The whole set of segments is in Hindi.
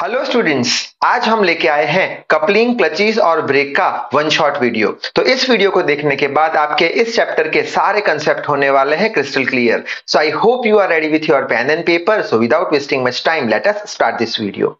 हेलो स्टूडेंट्स, आज हम लेके आए हैं कपलिंग, क्लचेस और ब्रेक का वन शॉट वीडियो। तो इस वीडियो को देखने के बाद आपके इस चैप्टर के सारे कंसेप्ट होने वाले हैं crystal clear. So I hope you are ready with your pen and paper. So without wasting much time, let us start this video.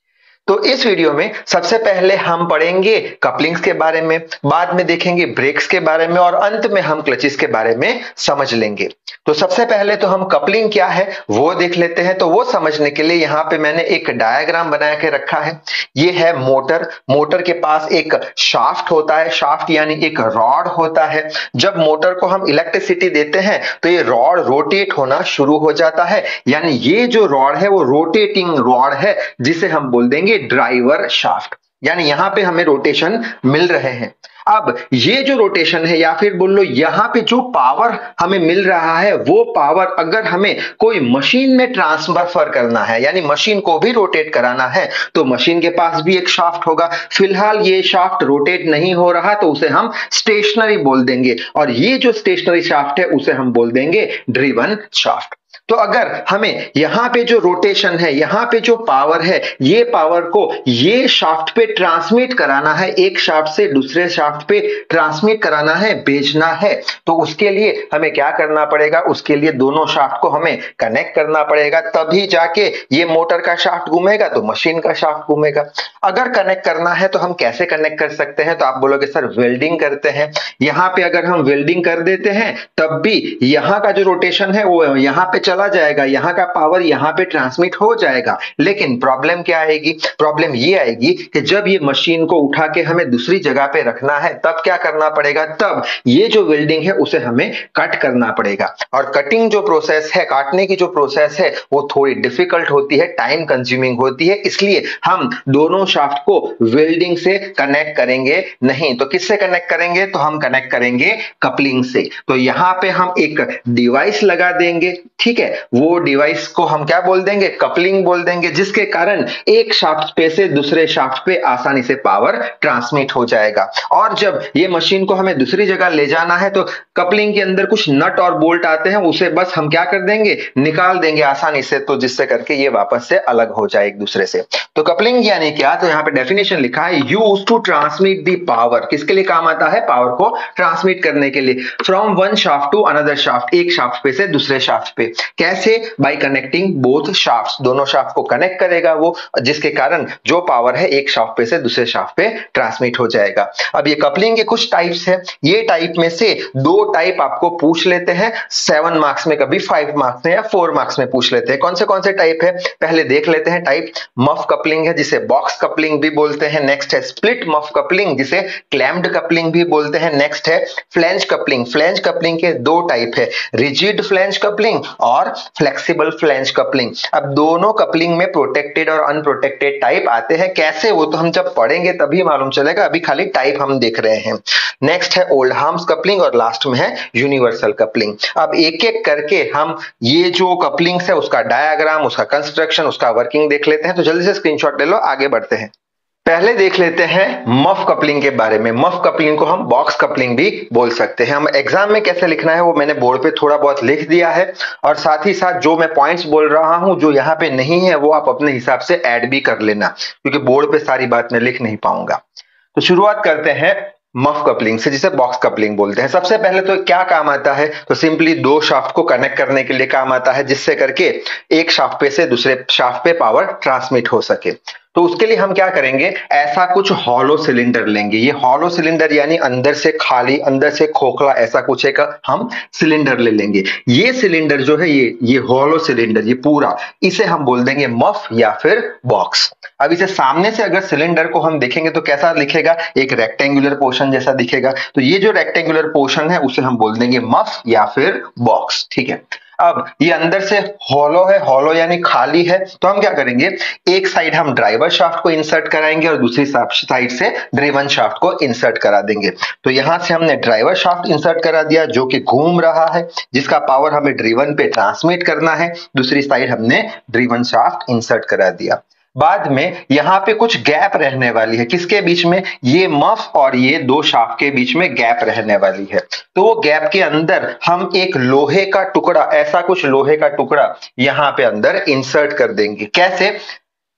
तो इस वीडियो में सबसे पहले हम पढ़ेंगे कपलिंग्स के बारे में, बाद में देखेंगे ब्रेक्स के बारे में और अंत में हम क्लचेस के बारे में समझ लेंगे। तो सबसे पहले तो हम कपलिंग क्या है वो देख लेते हैं। तो वो समझने के लिए यहाँ पे मैंने एक डायग्राम बना के रखा है। ये है मोटर। मोटर के पास एक शाफ्ट होता है, शाफ्ट यानी एक रॉड होता है। जब मोटर को हम इलेक्ट्रिसिटी देते हैं तो ये रॉड रोटेट होना शुरू हो जाता है, यानी ये जो रॉड है वो रोटेटिंग रॉड है, जिसे हम बोल देंगे ड्राइवर शाफ्ट। यानी यहां पे हमें रोटेशन मिल रहे हैं। अब ये जो रोटेशन है या फिर बोल लो यहां पे जो पावर हमें मिल रहा है, वो पावर अगर हमें कोई मशीन में ट्रांसफर करना है, यानी मशीन को भी रोटेट कराना है, तो मशीन के पास भी एक शाफ्ट होगा। फिलहाल ये शाफ्ट रोटेट नहीं हो रहा तो उसे हम स्टेशनरी बोल देंगे, और ये जो स्टेशनरी शाफ्ट है उसे हम बोल देंगे ड्रिवन शाफ्ट। तो अगर हमें यहां पे जो रोटेशन है, यहां पे जो पावर है, ये पावर को ये शाफ्ट पे ट्रांसमिट कराना है, एक शाफ्ट से दूसरे शाफ्ट पे ट्रांसमिट कराना है, भेजना है, तो उसके लिए हमें क्या करना पड़ेगा? उसके लिए दोनों शाफ्ट को हमें कनेक्ट करना पड़ेगा, तभी जाके ये मोटर का शाफ्ट घूमेगा तो मशीन का शाफ्ट घूमेगा। अगर कनेक्ट करना है तो हम कैसे कनेक्ट कर सकते हैं? तो आप बोलोगे सर वेल्डिंग करते हैं। यहां पे अगर हम वेल्डिंग कर देते हैं तब भी यहां का जो रोटेशन है वो यहां पे चला जाएगा, यहां का पावर यहां पे ट्रांसमिट हो जाएगा। लेकिन प्रॉब्लम क्या आएगी? प्रॉब्लम ये आएगी कि जब ये मशीन को उठा के हमें दूसरी जगह पे रखना है तब क्या करना पड़ेगा? तब ये जो वेल्डिंग है उसे हमें कट करना पड़ेगा। और कटिंग जो प्रोसेस है, काटने की जो प्रोसेस है, वो थोड़ी डिफिकल्ट होती है, टाइम कंज्यूमिंग होती है। इसलिए हम दोनों शाफ्ट को वेल्डिंग से कनेक्ट करेंगे नहीं। तो किससे कनेक्ट करेंगे? तो हम कनेक्ट करेंगे कपलिंग से। तो यहां पे हम एक डिवाइस लगा देंगे, ठीक है। वो डिवाइस को हम क्या बोल देंगे? कपलिंग बोल देंगे, जिसके कारण एक शाफ्ट पे से दूसरे शाफ्ट पे आसानी से पावर ट्रांसमिट हो जाएगा। और जब ये मशीन को हमें दूसरी जगह ले जाना है तो कपलिंग के अंदर कुछ नट और बोल्ट आते हैं, उसे बस हम क्या कर देंगे? निकाल देंगे आसानी से, तो जिससे करके ये वापस से अलग हो जाए एक दूसरे से। तो कपलिंग यानी क्या? तो यहाँ पे डेफिनेशन लिखा है, use to transmit the power. किसके लिए काम आता है? पावर को ट्रांसमिट करने के लिए, from one shaft to another shaft, एक शाफ्ट पे से दूसरे शाफ्ट पे। कैसे? बाय कनेक्टिंग बोथ शाफ्ट्स, दोनों शाफ्ट को कनेक्ट करेगा वो, जिसके कारण जो पावर है एक शाफ्ट पे से दूसरे शाफ्ट पे ट्रांसमिट हो जाएगा। अब ये कपलिंग के कुछ टाइप्स है। ये टाइप में से दो टाइप आपको पूछ लेते हैं 7 मार्क्स में, कभी 5 मार्क्स में या 4 मार्क्स में पूछ लेते हैं। कौन से टाइप है पहले देख लेते हैं। टाइप मफ कपलिंग है, जिसे बॉक्स कपलिंग भी बोलते हैं। नेक्स्ट है स्प्लिट मफ कपलिंग, जिसे क्लैम्प्ड कपलिंग भी बोलते हैं। नेक्स्ट है फ्लैंज कपलिंग। फ्लैंज कपलिंग के दो टाइप है, रिजिड फ्लैंज कपलिंग और फ्लेक्सिबल फ्लैंज कपलिंग। अब दोनों कपलिंग में प्रोटेक्टेड और अनप्रोटेक्टेड टाइप आते हैं। कैसे? वो तो हम जब पढ़ेंगे तभी मालूम चलेगा, अभी खाली टाइप हम देख रहे हैं। नेक्स्ट है ओल्ड हार्म्स कपलिंग और लास्ट में है यूनिवर्सल कपलिंग। अब एक एक करके हम ये जो कपलिंग्स है उसका डायग्राम, उसका कंस्ट्रक्शन, उसका वर्किंग देख लेते हैं। तो जल्दी से स्क्रीनशॉट ले लो, आगे बढ़ते हैं। पहले देख लेते हैं मफ कपलिंग के बारे में। मफ कपलिंग को हम बॉक्स कपलिंग भी बोल सकते हैं। हम एग्जाम में कैसे लिखना है वो मैंने बोर्ड पे थोड़ा बहुत लिख दिया है, और साथ ही साथ जो मैं पॉइंट्स बोल रहा हूं जो यहाँ पे नहीं है वो आप अपने हिसाब से ऐड भी कर लेना, क्योंकि बोर्ड पे सारी बात मैं लिख नहीं पाऊंगा। तो शुरुआत करते हैं मफ कपलिंग से, जिसे बॉक्स कपलिंग बोलते हैं। सबसे पहले तो क्या काम आता है? तो सिंपली दो शाफ्ट को कनेक्ट करने के लिए काम आता है, जिससे करके एक शाफ्ट पे से दूसरे शाफ्ट पे पावर ट्रांसमिट हो सके। तो उसके लिए हम क्या करेंगे? ऐसा कुछ हॉलो सिलेंडर लेंगे। ये हॉलो सिलेंडर यानी अंदर से खाली, अंदर से खोखला, ऐसा कुछ एक हम सिलेंडर ले लेंगे। ये सिलेंडर जो है, ये हॉलो सिलेंडर, ये पूरा, इसे हम बोल देंगे मफ या फिर बॉक्स। अब इसे सामने से अगर सिलेंडर को हम देखेंगे तो कैसा दिखेगा? एक रेक्टेंगुलर पोर्शन जैसा दिखेगा। तो ये जो रेक्टेंगुलर पोर्शन है उसे हम बोल देंगे मफ या फिर बॉक्स, ठीक है। अब ये अंदर से हॉलो है, हॉलो यानी खाली है, तो हम क्या करेंगे? एक साइड हम ड्राइवर शाफ्ट को इंसर्ट कराएंगे और दूसरी साइड से ड्रिवन शाफ्ट को इंसर्ट करा देंगे। तो यहां से हमने ड्राइवर शाफ्ट इंसर्ट करा दिया जो कि घूम रहा है, जिसका पावर हमें ड्रिवन पे ट्रांसमिट करना है। दूसरी साइड हमने ड्रिवन शाफ्ट इंसर्ट करा दिया। बाद में यहां पे कुछ गैप रहने वाली है। किसके बीच में? ये मफ और ये दो शाफ्ट के बीच में गैप रहने वाली है। तो वो गैप के अंदर हम एक लोहे का टुकड़ा, ऐसा कुछ लोहे का टुकड़ा यहां पे अंदर इंसर्ट कर देंगे। कैसे?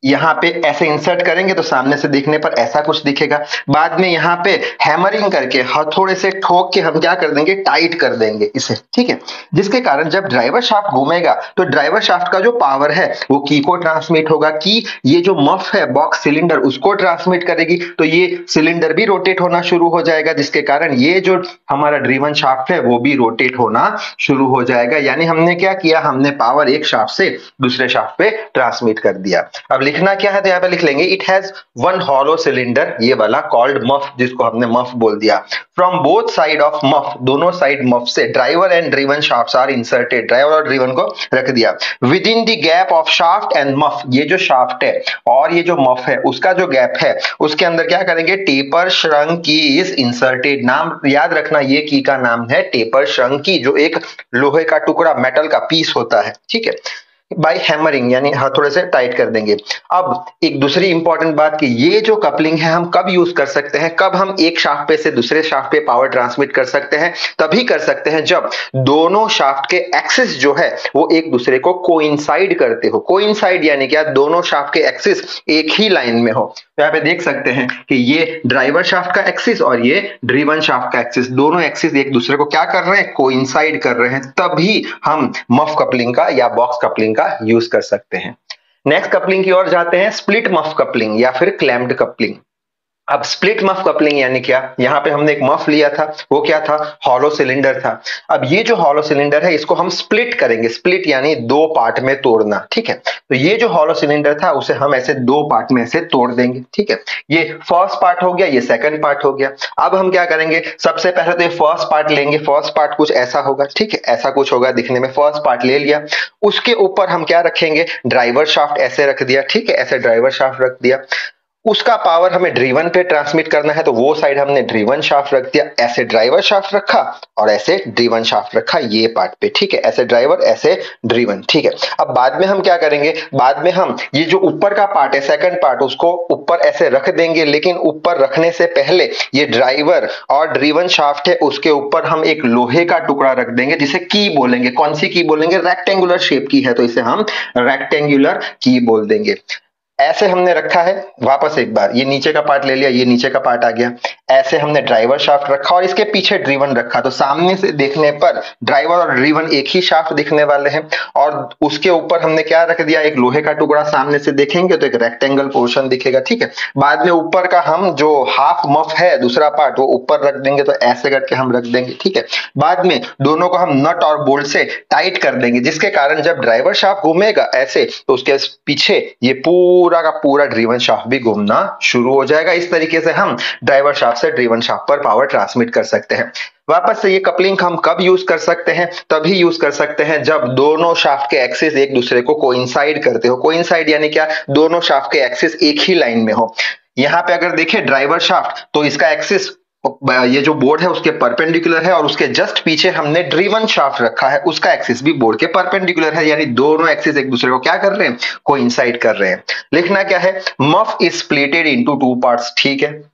यहाँ पे ऐसे इंसर्ट करेंगे तो सामने से देखने पर ऐसा कुछ दिखेगा। बाद में यहाँ पे हैमरिंग करके हथौड़े से ठोक के हम क्या कर देंगे, टाइट कर देंगे इसे, ठीक है। जिसके कारण जब ड्राइवर शाफ्ट घूमेगा तो ड्राइवर शाफ्ट का जो पावर है वो की को ट्रांसमिट होगा, की ये जो मफ है बॉक्स सिलेंडर उसको ट्रांसमिट करेगी, तो ये सिलेंडर भी रोटेट होना शुरू हो जाएगा, जिसके कारण ये जो हमारा ड्रिवन शाफ्ट है वो भी रोटेट होना शुरू हो जाएगा। यानी हमने क्या किया, हमने पावर एक शाफ्ट से दूसरे शाफ्ट पे ट्रांसमिट कर दिया। अब लिखना क्या है, तो यहाँ पे लिख लेंगे it has one hollow cylinder, ये वाला कॉल्ड मफ, जिसको हमने मफ बोल दिया। From both side of muff, दोनों साइड मफ से driver and driven shafts are inserted, driver और ड्रिवन को रख दिया। Within the gap of shaft and muff, ये जो शाफ्ट है और ये जो मफ है उसका जो गैप है उसके अंदर क्या करेंगे, taper sunk key is inserted. नाम याद रखना, ये की का नाम है टेपर श्रंक की, जो एक लोहे का टुकड़ा मेटल का पीस होता है, ठीक है। बाय हैमरिंग यानी हथौड़े से टाइट कर देंगे। अब एक दूसरी इंपॉर्टेंट बात कि ये जो कपलिंग है हम कब यूज कर सकते हैं, कब हम एक शाफ्ट पे से दूसरे शाफ्ट पे पावर ट्रांसमिट कर सकते हैं, तभी कर सकते हैं जब दोनों शाफ्ट के एक्सिस जो है वो एक दूसरे को कोइंसाइड करते हो। कोइंसाइड यानी क्या, दोनों शाफ्ट के एक्सिस एक ही लाइन में हो। तो यहाँ पे देख सकते हैं कि ये ड्राइवर शाफ्ट का एक्सिस और ये ड्रिवन शाफ्ट का एक्सिस, दोनों एक्सिस एक दूसरे को क्या कर रहे हैं, कोइंसाइड कर रहे हैं, तभी हम मफ कपलिंग का या बॉक्स कपलिंग का यूज कर सकते हैं। नेक्स्ट कपलिंग की ओर जाते हैं, स्प्लिट मफ कपलिंग या फिर क्लैम्प्ड कपलिंग। अब स्प्लिट मफ कपलिंग यानी क्या, यहाँ पे हमने एक मफ लिया था, वो क्या था, हॉलो सिलेंडर था। अब ये जो हॉलो सिलेंडर है इसको हम स्प्लिट करेंगे, स्प्लिट यानी दो पार्ट में तोड़ना, ठीक है। तो ये जो हॉलो सिलेंडर था उसे हम ऐसे दो पार्ट में ऐसे तोड़ देंगे, ठीक है। ये फर्स्ट पार्ट हो गया, ये सेकंड पार्ट हो गया। अब हम क्या करेंगे, सबसे पहले तो ये फर्स्ट पार्ट लेंगे, फर्स्ट पार्ट कुछ ऐसा होगा, ठीक है, ऐसा कुछ होगा दिखने में। फर्स्ट पार्ट ले लिया, उसके ऊपर हम क्या रखेंगे, ड्राइवर शाफ्ट ऐसे रख दिया, ठीक है, ऐसे ड्राइवर शाफ्ट रख दिया। उसका पावर हमें ड्रिवन पे ट्रांसमिट करना है तो वो साइड हमने ड्रिवन शाफ्ट रख दिया, ऐसे ड्राइवर शाफ्ट रखा और ऐसे ड्रिवन शाफ्ट रखा ये पार्ट पे, ठीक है, ऐसे ड्राइवर ऐसे ड्रिवन, ठीक है। अब बाद में हम क्या करेंगे, बाद में हम ये जो ऊपर का पार्ट है सेकंड पार्ट उसको ऊपर ऐसे रख देंगे, लेकिन ऊपर रखने से पहले ये ड्राइवर और ड्रिवन शाफ्ट है उसके ऊपर हम एक लोहे का टुकड़ा रख देंगे जिसे की बोलेंगे। कौन सी की बोलेंगे, रेक्टेंगुलर शेप की है तो इसे हम रेक्टेंगुलर की बोल देंगे। ऐसे हमने रखा है, वापस एक बार ये नीचे का पार्ट ले लिया, ये नीचे का पार्ट आ गया, ऐसे हमने ड्राइवर शाफ्ट रखा और इसके पीछे ड्रिवन रखा, तो सामने से देखने पर ड्राइवर और ड्रिवन एक ही शाफ्ट दिखने वाले हैं। और उसके ऊपर हमने क्या रख दिया, एक लोहे का टुकड़ा, सामने से देखेंगे तो एक रेक्टेंगल पोर्शन दिखेगा, ठीक है। बाद में ऊपर का हम जो हाफ मफ है दूसरा पार्ट वो ऊपर रख देंगे, तो ऐसे करके हम रख देंगे, ठीक है। बाद में दोनों को हम नट और बोल्ट से टाइट कर देंगे, जिसके कारण जब ड्राइवर शाफ्ट घूमेगा ऐसे तो उसके पीछे ये पूरा का पूरा ड्रिवन शाफ्ट भी घूमना शुरू हो जाएगा। इस तरीके से हम ड्राइवर शाफ्ट से ड्रिवन शाफ्ट पर पावर ट्रांसमिट कर सकते हैं। वापस से ये कपलिंग हम कब यूज कर सकते हैं, तभी यूज कर सकते हैं जब दोनों शाफ्ट के एक्सिस एक दूसरे को कोइंसाइड करते हो। कोइंसाइड यानी क्या, दोनों शाफ्ट के एक्सिस एक ही लाइन में हो। यहाँ पे अगर देखें ड्राइवर शाफ्ट तो इसका एक्सिस ये जो बोर्ड है उसके परपेंडिकुलर है और उसके जस्ट पीछे हमने ड्रिवन शाफ्ट रखा है, उसका एक्सिस भी बोर्ड के परपेंडिकुलर है, यानी दोनों एक्सिस एक दूसरे को क्या कर रहे हैं, कोइंसाइड कर रहे हैं। लिखना क्या है, muff is splitted into two parts, ठीक है।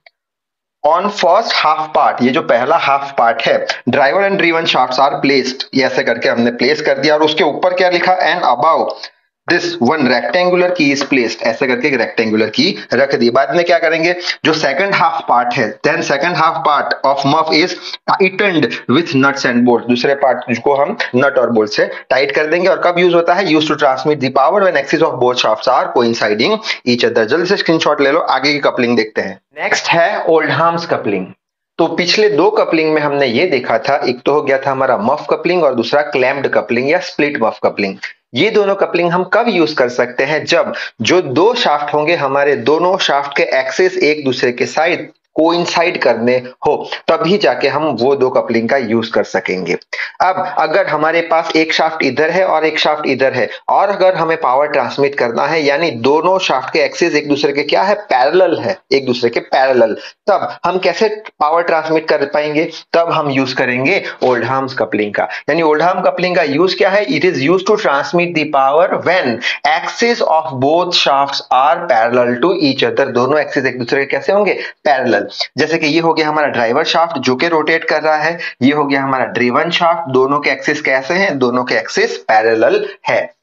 ऑन फर्स्ट हाफ पार्ट, ये जो पहला हाफ पार्ट है, driver and driven shafts are placed, ये ऐसे करके हमने प्लेस कर दिया और उसके ऊपर क्या लिखा, and above this one rectangular key is placed, ऐसे करके एक रेक्टेंगुलर की रख दी। बाद में क्या करेंगे, जो सेकंड हाफ पार्ट है, then second half part of muff is tightened with nuts and bolt, दूसरे पार्ट को हम नट और बोल्ट से टाइट कर देंगे। और कब यूज होता है, use to transmit the power when axis of both shafts are coinciding each other. जल्दी से स्क्रीनशॉट ले लो, आगे की कपलिंग देखते हैं। नेक्स्ट है ओल्डहाम्स कपलिंग। तो पिछले दो कपलिंग में हमने ये देखा था, एक तो हो गया था हमारा मफ कपलिंग और दूसरा क्लैम्प्ड कपलिंग या स्प्लिट मफ कपलिंग। ये दोनों कपलिंग हम कब यूज कर सकते हैं, जब जो दो शाफ्ट होंगे हमारे दोनों शाफ्ट के एक्सिस एक दूसरे के साइड कोइंसाइड करने हो, तभी जाके हम वो दो कपलिंग का यूज कर सकेंगे। अब अगर हमारे पास एक शाफ्ट इधर है और एक शाफ्ट इधर है और अगर हमें पावर ट्रांसमिट करना है, यानी दोनों शाफ्ट के एक्सिस एक दूसरे के क्या है, पैरेलल है, एक दूसरे के पैरेलल, तब हम कैसे पावर ट्रांसमिट कर पाएंगे, तब हम यूज करेंगे ओल्डहाम्स कपलिंग का। यानी ओल्डहाम कपलिंग का यूज क्या है, it is use to transmit the power when axis of both shafts are parallel to each other, दोनों एक्सिस एक दूसरे के कैसे होंगे, पैरेलल। जैसे कि ये हो गया हमारा ड्राइवर शाफ्ट जो कि रोटेट कर रहा है, ये हो गया हमारा ड्रिवन शाफ्ट, दोनों के एक्सिस कैसे हैं, दोनों के एक्सिस पैरेलल है।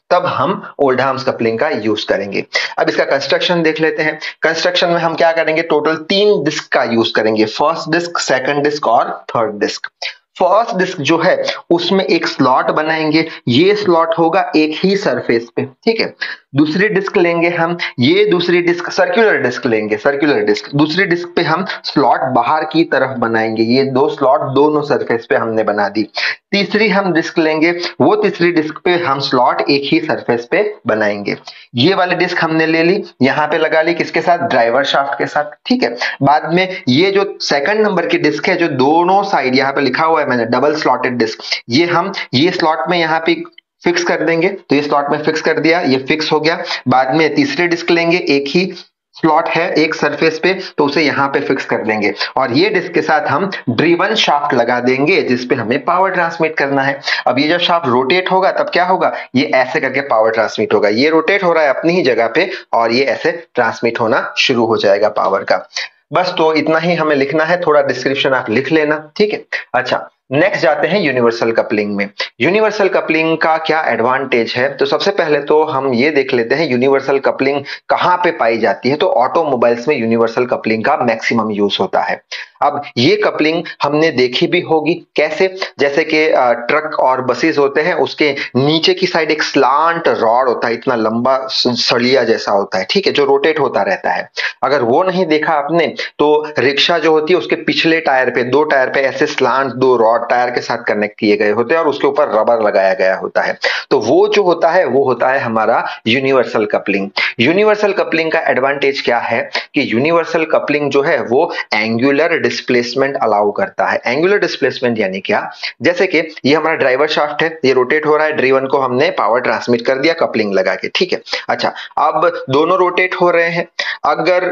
तब हम ओल्डहाम्स कपलिंग का यूज करेंगे। अब इसका कंस्ट्रक्शन देख लेते हैं। कंस्ट्रक्शन में हम क्या करेंगे, टोटल 3 डिस्क का यूज करेंगे, फर्स्ट डिस्क, सेकंड डिस्क और थर्ड डिस्क। फर्स्ट डिस्क जो है उसमें एक स्लॉट बनाएंगे, ये स्लॉट होगा एक ही सरफेस पे, ठीक है। दूसरी डिस्क लेंगे हम, ये दूसरी डिस्क सर्कुलर डिस्क लेंगे, सर्कुलर डिस्क। दूसरी डिस्क पे हम स्लॉट बाहर की तरफ बनाएंगे, ये 2 स्लॉट दोनों सरफेस पे हमने बना दी। तीसरी हम डिस्क लेंगे, वो तीसरी डिस्क पे हम स्लॉट एक ही सरफेस पे बनाएंगे। ये वाली डिस्क हमने ले ली, यहाँ पे लगा ली, किसके साथ, ड्राइवर शाफ्ट के साथ, ठीक है। बाद में ये जो सेकंड नंबर की डिस्क है, जो दोनों साइड यहाँ पे लिखा हुआ है मैंने डबल स्लॉटेड डिस्क, ये हम ये स्लॉट में यहाँ पे फिक्स कर देंगे। तो ये स्लॉट में फिक्स कर दिया, ये फिक्स हो गया। बाद में तीसरी डिस्क लेंगे, एक ही स्लॉट है एक सरफेस पे, तो उसे यहाँ पे फिक्स कर देंगे और ये डिस्क के साथ हम ड्रिवन शाफ्ट लगा देंगे जिसपे हमें पावर ट्रांसमिट करना है। अब ये जब शाफ्ट रोटेट होगा तब क्या होगा, ये ऐसे करके पावर ट्रांसमिट होगा। ये रोटेट हो रहा है अपनी ही जगह पे और ये ऐसे ट्रांसमिट होना शुरू हो जाएगा पावर का। बस तो इतना ही हमें लिखना है, थोड़ा डिस्क्रिप्शन आप लिख लेना, ठीक है। अच्छा, नेक्स्ट जाते हैं यूनिवर्सल कपलिंग में। यूनिवर्सल कपलिंग का क्या एडवांटेज है, तो सबसे पहले तो हम ये देख लेते हैं यूनिवर्सल कपलिंग कहां पे पाई जाती है। तो ऑटोमोबाइल्स में यूनिवर्सल कपलिंग का मैक्सिमम यूज होता है। अब ये कपलिंग हमने देखी भी होगी, कैसे, जैसे कि ट्रक और बसेस होते हैं, उसके नीचे की साइड एक स्लांट रॉड होता है, इतना लंबा सरिया जैसा होता है, ठीक है, जो रोटेट होता रहता है। अगर वो नहीं देखा आपने तो रिक्शा जो होती है उसके पिछले टायर पे, 2 टायर पे ऐसे स्लांट 2 रॉड टायर के साथ कनेक्ट किए गए होते हैं और उसके ऊपर रबर लगाया गया होता है। तो वो जो होता है वो होता है हमारा यूनिवर्सल कपलिंग। यूनिवर्सल कपलिंग का एडवांटेज क्या है कि यूनिवर्सल कपलिंग जो है वो एंगुलर डिस्प्लेसमेंट अलाउ करता है। एंगुलर डिस्प्लेसमेंट यानी क्या, जैसे कि ये हमारा ड्राइवर शाफ्ट है, ये रोटेट हो रहा है, ड्रिवन को हमने पावर ट्रांसमिट कर दिया कपलिंग लगा के, ठीक है। अच्छा, अब दोनों रोटेट हो रहे हैं। अगर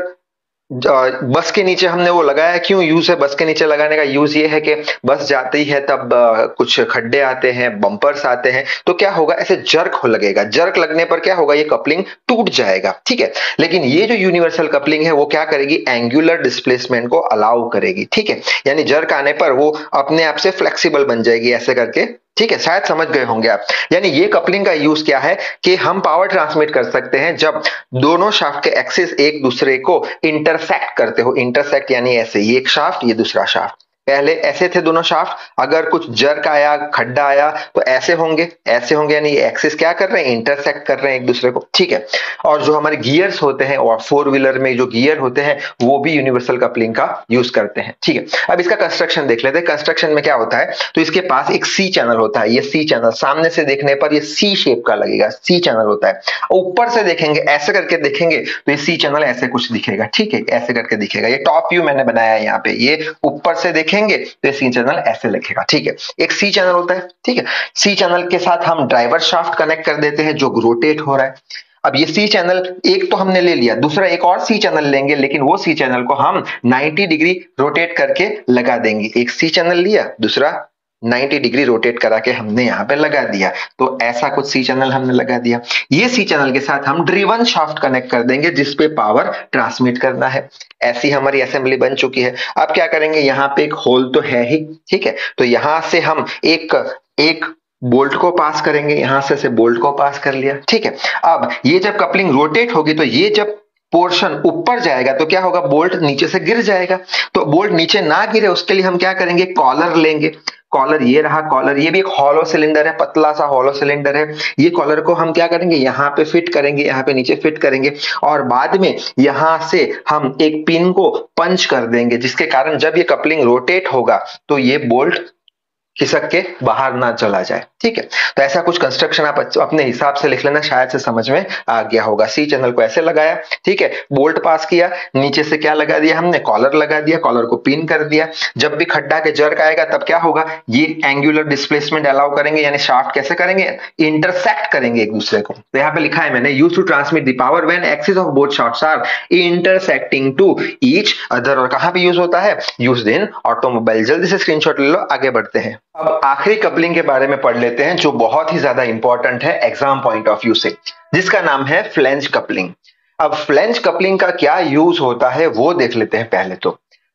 बस के नीचे हमने वो लगाया, क्यों यूज है बस के नीचे लगाने का, यूज ये है कि बस जाती है तब कुछ खड्डे आते हैं, बम्पर्स आते हैं, तो क्या होगा, ऐसे जर्क हो लगेगा, जर्क लगने पर क्या होगा, ये कपलिंग टूट जाएगा, ठीक है। लेकिन ये जो यूनिवर्सल कपलिंग है वो क्या करेगी, एंगुलर डिस्प्लेसमेंट को अलाउ करेगी, ठीक है। यानी जर्क आने पर वो अपने आप से फ्लेक्सिबल बन जाएगी ऐसे करके, ठीक है। शायद समझ गए होंगे आप। यानी ये कपलिंग का यूज क्या है कि हम पावर ट्रांसमिट कर सकते हैं जब दोनों शाफ्ट के एक्सिस एक दूसरे को इंटरसेक्ट करते हो। इंटरसेक्ट यानी ऐसे, ये एक शाफ्ट, ये दूसरा शाफ्ट, पहले ऐसे थे दोनों शाफ्ट, अगर कुछ जर्क आया, खड्डा आया तो ऐसे होंगे, ऐसे होंगे, यानी एक्सिस क्या कर रहे हैं, इंटरसेक्ट कर रहे हैं एक दूसरे को, ठीक है। और जो हमारे गियर्स होते हैं और 4 व्हीलर में जो गियर होते हैं वो भी यूनिवर्सल कपलिंग का यूज करते हैं, ठीक है। अब इसका कंस्ट्रक्शन देख लेते हैं। कंस्ट्रक्शन में क्या होता है, तो इसके पास एक सी चैनल होता है। ये सी चैनल सामने से देखने पर ये सी शेप का लगेगा, सी चैनल होता है। ऊपर से देखेंगे, ऐसे करके देखेंगे तो ये सी चैनल ऐसे कुछ दिखेगा, ठीक है, ऐसे करके दिखेगा। ये टॉप व्यू मैंने बनाया है यहाँ पे, ये ऊपर से देखेंगे तो सी चैनल ऐसे लिखेगा, ठीक है। एक सी चैनल होता है, ठीक है। सी चैनल के साथ हम ड्राइवर शाफ्ट कनेक्ट कर देते हैं जो रोटेट हो रहा है। अब ये सी चैनल एक तो हमने ले लिया, दूसरा एक और सी चैनल लेंगे, लेकिन वो सी चैनल को हम 90 डिग्री रोटेट करके लगा देंगे। एक सी चैनल लिया, दूसरा 90 डिग्री रोटेट करा के हमने यहाँ पे लगा दिया, तो ऐसा कुछ सी चैनल हमने लगा दिया। ये सी चैनल के साथ हम ड्रिवन शाफ्ट कनेक्ट कर देंगे जिसपे पावर ट्रांसमिट करना है। ऐसी हमारी असेंबली बन चुकी है। अब क्या करेंगे, यहाँ पे एक होल तो है ही, ठीक है, तो यहां से हम एक बोल्ट को पास करेंगे, यहां से बोल्ट को पास कर लिया, ठीक है। अब ये जब कपलिंग रोटेट होगी तो ये जब पोर्शन ऊपर जाएगा तो क्या होगा, बोल्ट नीचे से गिर जाएगा। तो बोल्ट नीचे ना गिरे उसके लिए हम क्या करेंगे, कॉलर लेंगे। कॉलर ये रहा, कॉलर ये भी एक हॉलो सिलेंडर है, पतला सा हॉलो सिलेंडर है। ये कॉलर को हम क्या करेंगे, यहाँ पे फिट करेंगे, यहाँ पे नीचे फिट करेंगे और बाद में यहां से हम एक पिन को पंच कर देंगे जिसके कारण जब ये कपलिंग रोटेट होगा तो ये बोल्ट खिसक के बाहर ना चला जाए, ठीक है। तो ऐसा कुछ कंस्ट्रक्शन आप अपने हिसाब से लिख लेना, शायद से समझ में आ गया होगा। सी चैनल को ऐसे लगाया, ठीक है, बोल्ट पास किया, नीचे से क्या लगा दिया हमने, कॉलर लगा दिया, कॉलर को पिन कर दिया। जब भी खड्डा के जर्क आएगा तब क्या होगा, ये एंगुलर डिस्प्लेसमेंट अलाउ करेंगे, यानी शाफ्ट कैसे करेंगे, इंटरसेक्ट करेंगे एक दूसरे को। तो यहाँ पे लिखा है मैंने, use to transmit the power when axis of both shafts are intersecting to each other. और कहां पे यूज होता है, यूज्ड इन ऑटोमोबाइल। जल्दी से स्क्रीनशॉट ले लो, आगे बढ़ते हैं। अब आखिरी कपलिंग के बारे में पढ़ लेते हैं जो बहुत ही ज्यादा इंपॉर्टेंट है एग्जाम पॉइंट ऑफ व्यू से, जिसका नाम है फ्लेंज कपलिंग। अब फ्लेंज कपलिंग का क्या यूज होता है वो देख लेते हैं पहले। तो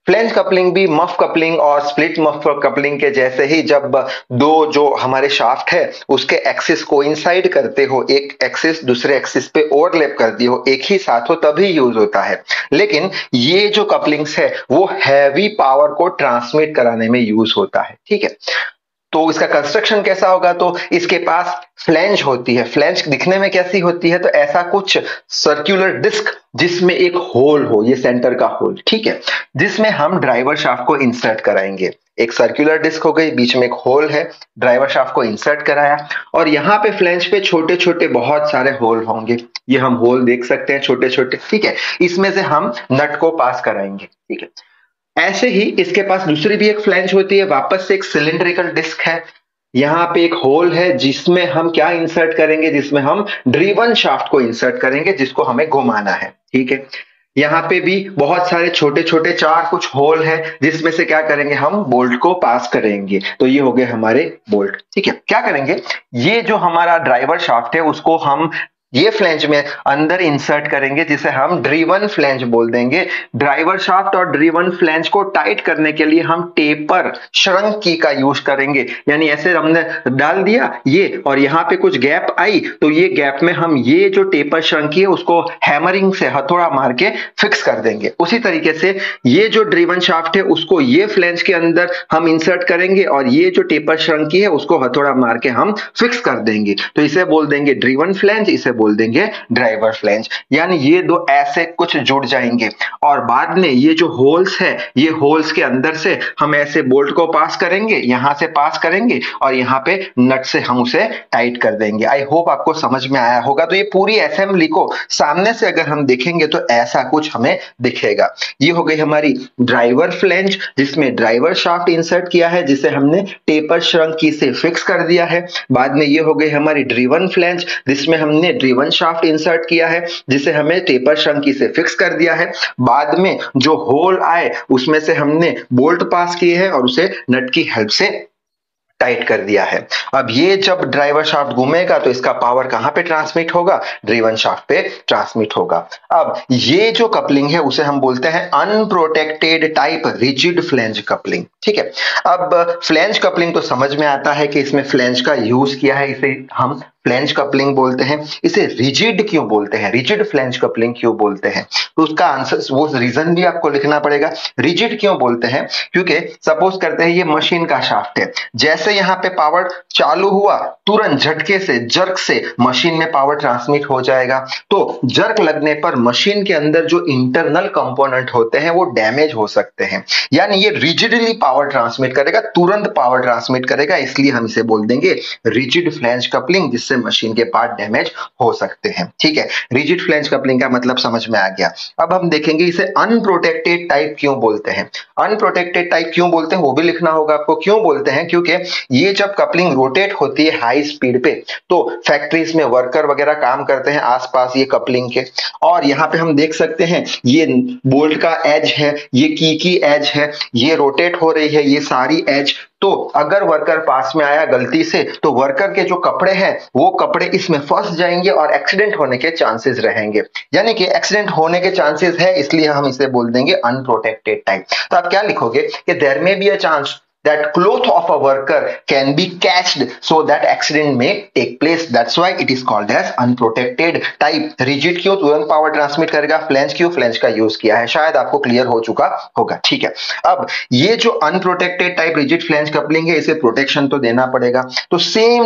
फ्लैंज कपलिंग भी मफ कपलिंग और स्प्लिट मफ कपलिंग के जैसे ही, जब दो जो हमारे शाफ्ट है उसके एक्सिस कोइंसाइड करते हो, एक एक्सिस दूसरे एक्सिस पे ओवरलैप करती हो, एक ही साथ हो, तभी यूज होता है। लेकिन ये जो कपलिंग्स है वो हैवी पावर को ट्रांसमिट कराने में यूज होता है, ठीक है। तो इसका कंस्ट्रक्शन कैसा होगा, तो इसके पास फ्लैंज होती है। फ्लैंज दिखने में कैसी होती है, तो ऐसा कुछ सर्कुलर डिस्क जिसमें एक होल हो, ये सेंटर का होल, ठीक है, जिसमें हम ड्राइवर शाफ्ट को इंसर्ट कराएंगे। एक सर्कुलर डिस्क हो गई, बीच में एक होल है, ड्राइवर शाफ्ट को इंसर्ट कराया, और यहाँ पे फ्लैंज पे छोटे छोटे बहुत सारे होल होंगे। ये हम होल देख सकते हैं छोटे छोटे, ठीक है। इसमें से हम नट को पास कराएंगे, ठीक है। ऐसे ही इसके पास दूसरी भी एक फ्लैंज होती है, वापस से एक सिलिंड्रिकल डिस्क है, यहाँ पे एक होल है जिसमें हम क्या इंसर्ट करेंगे, जिसमें हम ड्रिवन शाफ्ट को इंसर्ट करेंगे, जिसको हमें घुमाना है, ठीक है। यहाँ पे भी बहुत सारे छोटे छोटे चार कुछ होल है, जिसमें से क्या करेंगे, हम बोल्ट को पास करेंगे। तो ये हो गए हमारे बोल्ट, ठीक है। क्या करेंगे, ये जो हमारा ड्राइवर शाफ्ट है उसको हम ये फ्लैंज में अंदर इंसर्ट करेंगे, जिसे हम ड्रिवन फ्लैंज बोल देंगे। ड्राइवर शाफ्ट और ड्रिवन फ्लैंज को टाइट करने के लिए हम टेपर श्रंक की का यूज करेंगे, यानी ऐसे हमने डाल दिया ये, और यहाँ पे कुछ गैप आई, तो ये गैप में हम ये जो टेपर श्रंक की है उसको हैमरिंग से हथौड़ा मार के फिक्स कर देंगे। उसी तरीके से ये जो ड्रिवन शाफ्ट है उसको ये फ्लैंज के अंदर हम इंसर्ट करेंगे, और ये जो टेपर श्रंक की है उसको हथौड़ा मार के हम फिक्स कर देंगे। तो इसे बोल देंगे ड्रिवन फ्लैंज, इसे बोल देंगे ड्राइवर फ्लैंज। यानी ये दो ऐसे कुछ जुड़ जाएंगे, और बाद में ये जो होल्स है, ये होल्स के अंदर से हम ऐसे बोल्ट को पास करेंगे, यहां से पास करेंगे, और यहाँ पे नट से हम उसे टाइट कर देंगे। आई होप आपको समझ में आया होगा। तो ये पूरी असेंबली को सामने से अगर हम देखेंगे तो ऐसा कुछ हमें दिखेगा। ये हो गई हमारी ड्राइवर फ्लैंज, जिसमें ड्राइवर शाफ्ट इंसर्ट किया है, जिसे हमने टेपर श्रंक की से फिक्स कर दिया है। बाद में ये हो गई हमारी ड्रिवन फ्लैंज, जिसमें हमने ड्रिवन शाफ्ट इंसर्ट किया है, जिसे हमें टेपर श्रंकी से फिक्स कर दिया है। बाद में जो होल आए उसमें से हमने बोल्ट पास किए हैं और उसे नट की हेल्प से टाइट कर दिया है। अब ये जब ड्राइवर शाफ्ट घूमेगा तो इसका पावर कहां पे ट्रांसमिट होगा, ड्रिवन शाफ्ट पे ट्रांसमिट होगा। अब ये जो कपलिंग है उसे हम बोलते हैं unprotected type rigid flange coupling, ठीक है। अब फ्लैंज कपलिंग तो समझ में आता है कि इसमें फ्लैंज का यूज किया है, इसे हम फ्लैंज कपलिंग बोलते हैं। इसे रिजिड क्यों बोलते हैं, रिजिड फ्लैंज कपलिंग क्यों बोलते हैं, तो उसका आंसर, वो रीजन भी आपको लिखना पड़ेगा। रिजिड क्यों बोलते हैं, क्योंकि सपोज करते हैं ये मशीन का शाफ्ट है, जैसे यहाँ पे पावर चालू हुआ, तुरंत झटके से, जर्क से मशीन में पावर ट्रांसमिट हो जाएगा। तो जर्क लगने पर मशीन के अंदर जो इंटरनल कंपोनेंट होते हैं वो डैमेज हो सकते हैं, यानी ये रिजिडली पावर ट्रांसमिट करेगा, तुरंत पावर ट्रांसमिट करेगा, इसलिए हम इसे बोल देंगे रिजिड फ्लैंज कपलिंग, जिससे मशीन के पार्ट डैमेज हो सकते हैं, ठीक है। रिजिड फ्लैंज कपलिंग का मतलब समझ में आ गया। अब हम देखेंगे इसे अनप्रोटेक्टेड टाइप क्यों बोलते हैं। अनप्रोटेक्टेड टाइप क्यों बोलते हैं वो भी लिखना होगा आपको। क्यों बोलते हैं, क्योंकि ये जब कपलिंग रोटेट होती है हाई स्पीड पे, तो फैक्ट्रीज में वर्कर वगैरह काम करते हैं आसपास ये कपलिंग के, और यहाँ पे हम देख सकते हैं ये बोल्ट का एज है, ये की एज है, ये रोटेट हो रही है, ये सारी एज। तो अगर वर्कर पास में आया गलती से, तो वर्कर के जो कपड़े हैं वो कपड़े इसमें फंस जाएंगे और एक्सीडेंट होने के चांसेस रहेंगे, यानी कि एक्सीडेंट होने के चांसेस है, इसलिए हम इसे बोल देंगे अनप्रोटेक्टेड टाइप। तो आप क्या लिखोगे कि there may be a chance that cloth of a worker can be catched so that accident may take place, that's why it is called as unprotected type। rigid क्यों, तुरंत पावर ट्रांसमिट करेगा। फ्लैंज क्यों, फ्लैंज का यूज किया है, शायद आपको क्लियर हो चुका होगा, ठीक है। अब ये जो unprotected type rigid flange coupling है, इसे प्रोटेक्शन तो देना पड़ेगा। तो सेम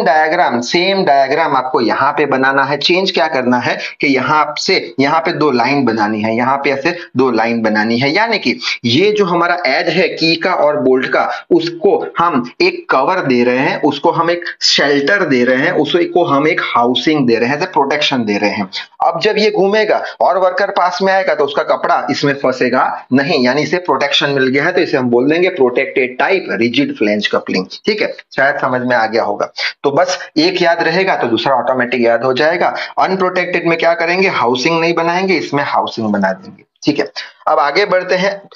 डायग्राम आपको यहाँ पे बनाना है। चेंज क्या करना है कि यहाँ पे दो लाइन बनानी है, यहाँ पे ऐसे दो लाइन बनानी है, यानी कि ये जो हमारा एज है की का और बोल्ट का, उसको हम एक कवर दे रहे हैं, उसको हम एक शेल्टर दे रहे हैं, उसको हम एक हाउसिंग दे रहे हैं, प्रोटेक्शन दे रहे हैं। अब जब ये घूमेगा और वर्कर पास में आएगा तो उसका कपड़ा इसमें फंसेगा नहीं, यानी इसे प्रोटेक्शन मिल गया है, तो इसे हम बोल देंगे protected type rigid flange coupling, ठीक है। शायद समझ में आ गया होगा। तो बस एक याद रहेगा तो दूसरा ऑटोमेटिक याद हो जाएगा। अनप्रोटेक्टेड में क्या करेंगे, हाउसिंग नहीं बनाएंगे, इसमें हाउसिंग बना देंगे, ठीक है। अब आगे बढ़ते हैं।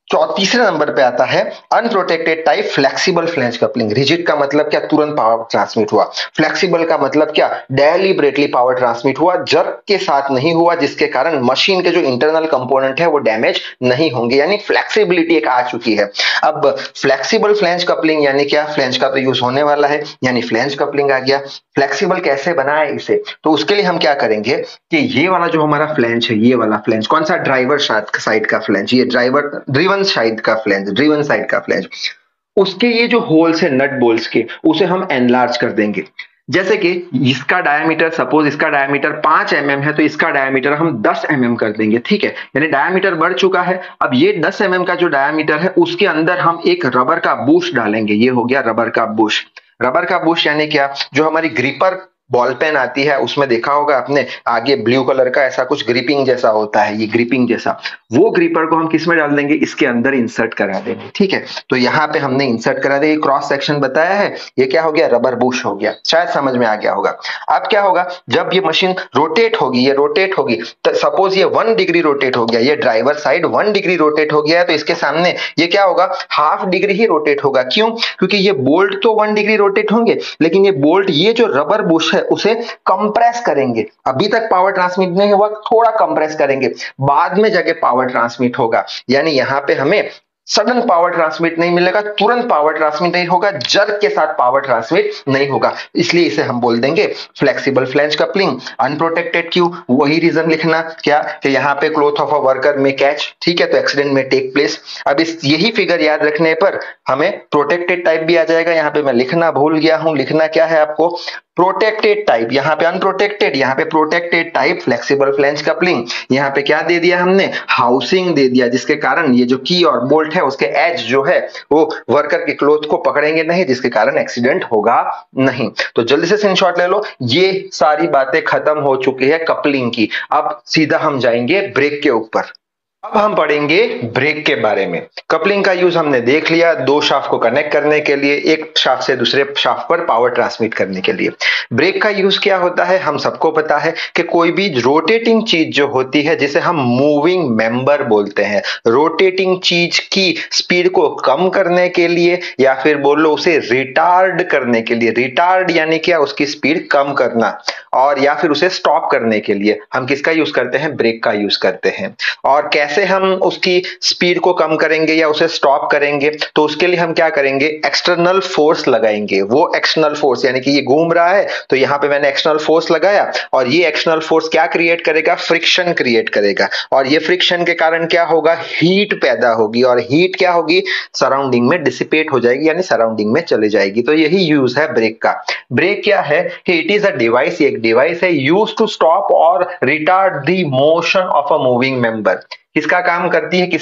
तीसरे नंबर पे आता है unprotected type flexible flange coupling. Rigid का मतलब क्या, तुरंत पावर ट्रांसमिट हुआ। फ्लेक्सिबल का मतलब क्या, डेलिबरेटली पावर ट्रांसमिट हुआ, जर्क के साथ नहीं हुआ, जिसके कारण मशीन के जो इंटरनल कंपोनेंट है वो डैमेज नहीं होंगे, यानी फ्लेक्सिबिलिटी एक आ चुकी है। अब फ्लेक्सिबल फ्लैंज कपलिंग यानी क्या, फ्लैंज का तो यूज होने वाला है, यानी फ्लैंज कपलिंग आ गया। फ्लेक्सिबल कैसे बनाए इसे, तो उसके लिए हम क्या करेंगे कि ये वाला जो हमारा फ्लैंज है, ये वाला फ्लैंज कौन सा, ड्राइवर साइड का फ्लैंज, ये ड्राइवर ड्रिवन साइड का फ्लैंज, ड्रिवन साइड का फ्लैंज, उसके ये जो होल्स है नट बोल्ट्स के, उसे हम एनलार्ज कर देंगे। जैसे कि इसका डायमीटर, सपोज इसका डायमीटर 5 mm है, तो इसका डायमीटर हम 10 mm कर देंगे, ठीक है, यानी डायमीटर बढ़ चुका है। अब ये 10 mm का जो डायमीटर है उसके अंदर हम एक रबर का बुश डालेंगे, ये हो गया रबर का बुश। रबर का बुश यानी क्या, जो हमारी ग्रिपर बॉल पेन आती है उसमें देखा होगा आपने, आगे ब्लू कलर का ऐसा कुछ ग्रिपिंग जैसा होता है, ये ग्रिपिंग जैसा, वो ग्रिपर को हम किस में डाल देंगे, इसके अंदर इंसर्ट करा देंगे, ठीक है। तो यहाँ पे हमने इंसर्ट करा दिया, क्रॉस सेक्शन बताया है, ये क्या हो गया, रबर बुश हो गया, शायद समझ में आ गया होगा। अब क्या होगा, जब ये मशीन रोटेट होगी, ये रोटेट होगी, तो सपोज ये 1 डिग्री रोटेट हो गया, ये ड्राइवर साइड 1 डिग्री रोटेट हो गया है, तो इसके सामने ये क्या होगा, हाफ डिग्री ही रोटेट होगा। क्यों, क्योंकि ये बोल्ट तो 1 डिग्री रोटेट होंगे, लेकिन ये बोल्ट, ये जो रबर बुश है उसे कंप्रेस करेंगे। अभी तक पावर ट्रांसमिट नहीं हुआ, थोड़ा कंप्रेस करेंगे, बाद में जाके पावर ट्रांसमिट होगा। यानी यहां पे हमें सडन पावर ट्रांसमिट नहीं मिलेगा, तुरंत पावर ट्रांसमिट नहीं होगा, जर्क के साथ पावर ट्रांसमिट नहीं होगा, इसलिए इसे हम बोल देंगे फ्लेक्सिबल फ्लैंज कपलिंग। अनप्रोटेक्टेड क्यों, वही रीजन लिखना, क्या कि यहाँ पे क्लॉथ ऑफ अ वर्कर में कैच, ठीक है, तो एक्सीडेंट में टेक प्लेस। अब इस यही फिगर याद रखने पर हमें प्रोटेक्टेड टाइप भी आ जाएगा। यहाँ पे मैं लिखना भूल गया हूं, लिखना क्या है आपको, प्रोटेक्टेड टाइप, यहाँ पे अनप्रोटेक्टेड, यहाँ पे protected type flexible flange coupling. यहाँ पे क्या दे दिया हमने, हाउसिंग दे दिया, जिसके कारण ये जो की और बोल्ट है उसके एज जो है वो वर्कर के क्लोथ को पकड़ेंगे नहीं, जिसके कारण एक्सीडेंट होगा नहीं। तो जल्दी से स्क्रीनशॉट ले लो, ये सारी बातें खत्म हो चुकी है कपलिंग की। अब सीधा हम जाएंगे ब्रेक के ऊपर। अब हम पढ़ेंगे ब्रेक के बारे में। कपलिंग का यूज हमने देख लिया, दो शाफ्ट को कनेक्ट करने के लिए, एक शाफ्ट से दूसरे शाफ्ट पर पावर ट्रांसमिट करने के लिए। ब्रेक का यूज क्या होता है, हम सबको पता है कि कोई भी रोटेटिंग चीज जो होती है, जिसे हम मूविंग मेंबर बोलते हैं, रोटेटिंग चीज की स्पीड को कम करने के लिए, या फिर बोलो उसे रिटार्ड करने के लिए, रिटार्ड यानी क्या, उसकी स्पीड कम करना, और या फिर उसे स्टॉप करने के लिए हम किसका यूज करते हैं, ब्रेक का यूज करते हैं। और कैसे हम उसकी स्पीड को कम करेंगे या उसे स्टॉप करेंगे, तो उसके लिए हम क्या करेंगे, एक्सटर्नल फोर्स लगाएंगे। वो एक्सटर्नल फोर्स यानी कि ये घूम रहा है, तो यहां पे मैंने एक्सटर्नल फोर्स लगाया, और ये एक्सटर्नल फोर्स क्या क्रिएट करेगा, फ्रिक्शन क्रिएट करेगा, और ये फ्रिक्शन के कारण क्या होगा, हीट पैदा होगी, और हीट क्या होगी, सराउंडिंग में डिसिपेट हो जाएगी, यानी सराउंडिंग में चली जाएगी। तो यही यूज है ब्रेक का। ब्रेक क्या है कि इट इज अ डिवाइस, एक डिवाइस है यूज टू स्टॉप और retard the motion of a moving member. किसका काम करती है,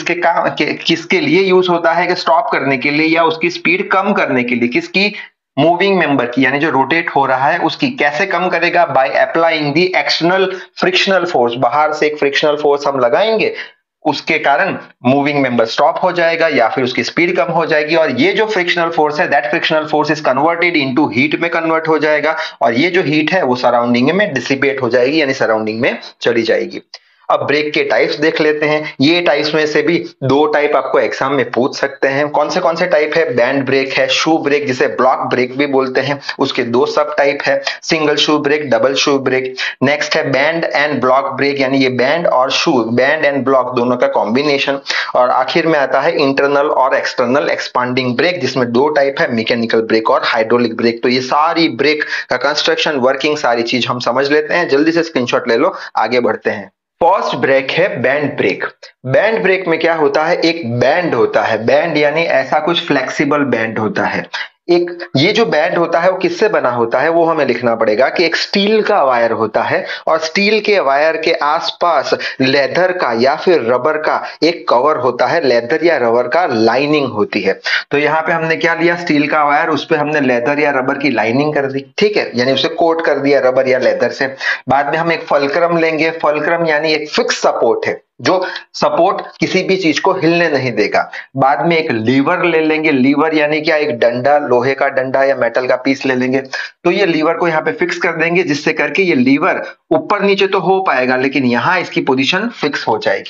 किसके लिए यूज होता है, कि स्टॉप करने के लिए या उसकी स्पीड कम करने के लिए, किसकी, मूविंग मेंबर की, यानी जो रोटेट हो रहा है उसकी। कैसे कम करेगा, by applying the external frictional force, बाहर से एक फ्रिक्शनल फोर्स हम लगाएंगे, उसके कारण मूविंग मेंबर स्टॉप हो जाएगा या फिर उसकी स्पीड कम हो जाएगी, और ये जो फ्रिक्शनल फोर्स है, that frictional force is converted into heat में कन्वर्ट हो जाएगा, और ये जो हीट है वो सराउंडिंग में डिसिपेट हो जाएगी, यानी सराउंडिंग में चली जाएगी। अब ब्रेक के टाइप्स देख लेते हैं। ये टाइप्स में से भी 2 टाइप आपको एग्जाम में पूछ सकते हैं। कौन से टाइप है, बैंड ब्रेक है, शू ब्रेक जिसे ब्लॉक ब्रेक भी बोलते हैं, उसके 2 सब टाइप है, single shoe brake, double shoe brake. Next है बैंड एंड ब्लॉक ब्रेक, यानी ये बैंड और शू, बैंड एंड ब्लॉक दोनों का कॉम्बिनेशन। और आखिर में आता है इंटरनल और एक्सटर्नल एक्सपांडिंग ब्रेक, जिसमें 2 टाइप है, मैकेनिकल ब्रेक और हाइड्रोलिक ब्रेक। तो ये सारी ब्रेक का कंस्ट्रक्शन, वर्किंग, सारी चीज हम समझ लेते हैं। जल्दी से स्क्रीनशॉट ले लो, आगे बढ़ते हैं। फर्स्ट ब्रेक है बैंड ब्रेक। बैंड ब्रेक में क्या होता है, एक बैंड होता है, बैंड यानी ऐसा कुछ फ्लेक्सिबल बैंड होता है। एक ये जो बैंड होता है वो किससे बना होता है, वो हमें लिखना पड़ेगा कि एक स्टील का वायर होता है, और स्टील के वायर के आसपास लेदर का या फिर रबर का एक कवर होता है, लेदर या रबर का लाइनिंग होती है। तो यहाँ पे हमने क्या लिया, स्टील का वायर, उस पर हमने लेदर या रबर की लाइनिंग कर दी, ठीक है, यानी उसे कोट कर दिया रबर या लेदर से। बाद में हम एक फलक्रम लेंगे, फलक्रम यानी एक फिक्स सपोर्ट है, जो सपोर्ट किसी भी चीज को हिलने नहीं देगा। बाद में एक लीवर ले लेंगे, लीवर यानी क्या, एक डंडा, लोहे का डंडा या मेटल का पीस ले लेंगे। तो ये लीवर को यहाँ पे फिक्स कर देंगे, जिससे करके ये लीवर ऊपर नीचे तो हो पाएगा, लेकिन यहाँ इसकी पोजीशन फिक्स हो जाएगी।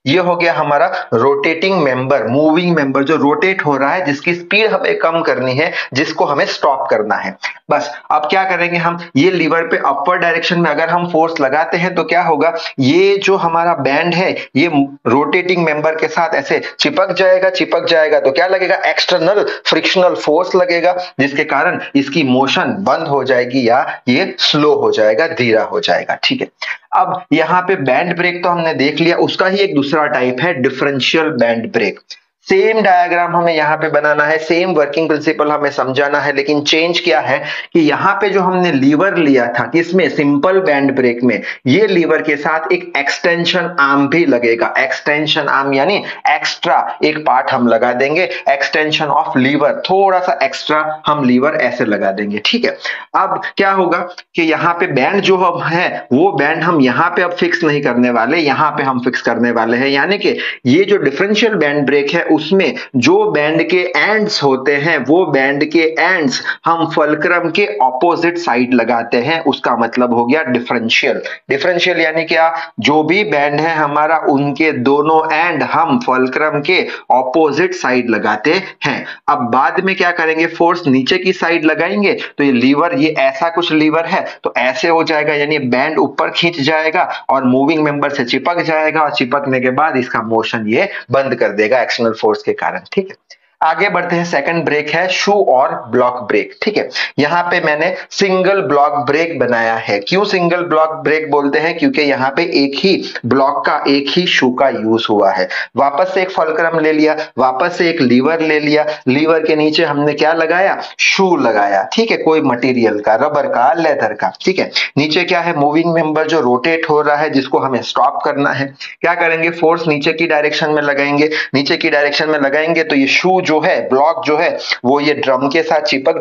ये हो गया हमारा रोटेटिंग मेंबर, मूविंग मेंबर जो रोटेट हो रहा है, जिसकी स्पीड हमें कम करनी है, जिसको हमें स्टॉप करना है। बस अब क्या करेंगे हम, ये लीवर पे अपर डायरेक्शन में अगर हम फोर्स लगाते हैं तो क्या होगा, ये जो हमारा बैंड है ये रोटेटिंग मेंबर के साथ ऐसे चिपक जाएगा तो क्या लगेगा, एक्सटर्नल फ्रिक्शनल फोर्स लगेगा, जिसके कारण इसकी मोशन बंद हो जाएगी या ये स्लो हो जाएगा, धीरा हो जाएगा। ठीक है, अब यहाँ पे बैंड ब्रेक तो हमने देख लिया, उसका ही एक दूसरा टाइप है differential band brake. Same diagram हमें यहाँ पे बनाना है, सेम वर्किंग प्रिंसिपल हमें समझाना है, लेकिन चेंज क्या है कि यहाँ पे जो हमने लीवर लिया था किसमें, सिंपल बैंड ब्रेक में, ये लीवर के साथ एक एक्सटेंशन आर्म भी लगेगा। एक्सटेंशन आर्म यानी एक्स्ट्रा एक पार्ट हम लगा देंगे, एक्सटेंशन ऑफ लीवर, थोड़ा सा एक्स्ट्रा हम लीवर ऐसे लगा देंगे। ठीक है, अब क्या होगा कि यहाँ पे बैंड जो हम है वो बैंड हम यहाँ पे अब फिक्स नहीं करने वाले, यहाँ पे हम फिक्स करने वाले हैं। यानी कि ये जो डिफरेंशियल बैंड ब्रेक है उसमें जो बैंड के एंड्स होते हैं वो बैंड के एंड्स हम फुलक्रम के ऑपोजिट साइड लगाते हैं, उसका मतलब हो गया डिफरेंशियल। डिफरेंशियल यानी क्या, जो भी बैंड है हमारा उनके दोनों एंड हम फुलक्रम के ऑपोजिट साइड लगाते हैं। अब बाद में क्या करेंगे, फोर्स नीचे की साइड लगाएंगे तो ये लीवर, ये ऐसा कुछ लीवर है तो ऐसे हो जाएगा, यानी बैंड ऊपर खींच जाएगा और मूविंग मेंबर से चिपक जाएगा, और चिपकने के बाद इसका मोशन ये बंद कर देगा एक्सटर्नल फोर्स के कारण। ठीक है, आगे बढ़ते हैं। सेकंड ब्रेक है शू और ब्लॉक ब्रेक। ठीक है, यहां पे मैंने सिंगल ब्लॉक ब्रेक बनाया है। क्यों सिंगल ब्लॉक ब्रेक बोलते हैं, क्योंकि यहां पे एक ही ब्लॉक का, एक ही शू का यूज हुआ है। वापस से एक फुलक्रम ले लिया, वापस से एक लीवर ले लिया, लीवर के नीचे हमने क्या लगाया, शू लगाया। ठीक है, कोई मटेरियल का, रबर का, लेदर का। ठीक है, नीचे क्या है, मूविंग मेंबर जो रोटेट हो रहा है जिसको हमें स्टॉप करना है। क्या करेंगे, फोर्स नीचे की डायरेक्शन में लगाएंगे, नीचे की डायरेक्शन में लगाएंगे तो ये शू जो है, ब्लॉक जो है वो ये ड्रम के साथ चिपक